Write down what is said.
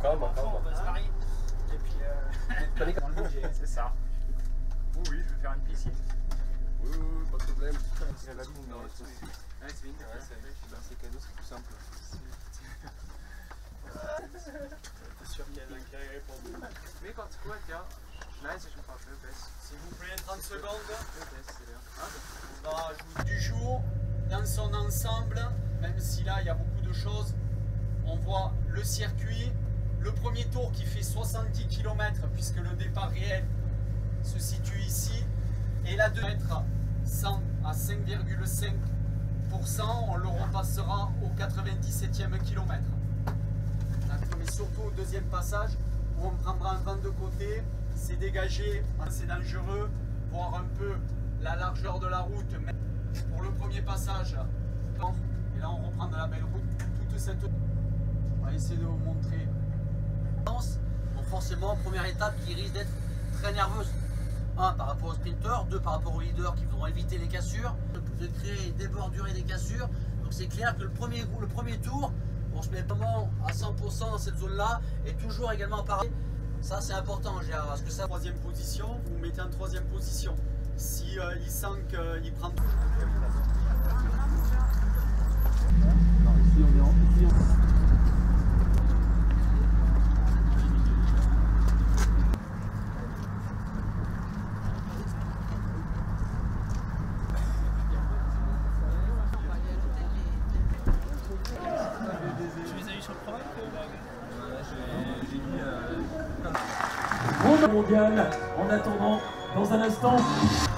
calme. On se marie. Et puis, Dans le budget. c'est ça. Oui, je vais faire une piscine. Oui, pas de problème. C'est la boum dans le truc. Ouais, c'est bien. C'est cadeau, c'est plus simple. T'es sûr qu'il y a un qui répond. Mais quand tu vois, tiens, nein, c'est schon fast best. S'il vous plaît, 30 secondes. C'est La joute du jour, dans son ensemble, même si là il y a beaucoup de choses, on voit le circuit, le premier tour qui fait 70 km puisque le départ réel se situe ici, et la 2 mètres 100 à 5,5%, on le repassera au 97e kilomètre. Mais surtout au deuxième passage où on prendra un vent de côté, c'est dégagé, c'est dangereux, voir un peu la largeur de la route. Mais pour le premier passage, et là on reprend de la belle route, toute cette... On va essayer de vous montrer. Donc forcément, première étape qui risque d'être très nerveuse. 1 par rapport aux sprinteurs, 2 par rapport aux leaders qui vont éviter les cassures, de créer des bordures et des cassures. Donc c'est clair que le premier tour, on se met vraiment à 100% dans cette zone-là et toujours également pareil. Ça c'est important, Gérard, parce que ça... Troisième position, vous vous mettez en troisième position. Si il sent qu'il prend... Non, ici on est en... Mondial en attendant dans un instant.